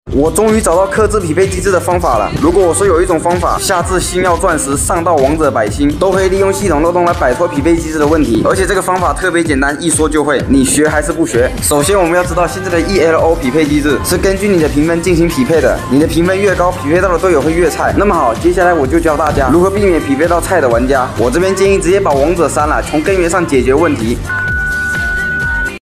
我终于找到克制匹配机制的方法了。如果我说有一种方法，下至星耀钻石，上到王者百星，都可以利用系统漏洞来摆脱匹配机制的问题。而且这个方法特别简单，一说就会。你学还是不学？首先我们要知道，现在的 ELO 匹配机制是根据你的评分进行匹配的，你的评分越高，匹配到的队友会越菜。那么好，接下来我就教大家如何避免匹配到菜的玩家。我这边建议直接把王者删了，从根源上解决问题。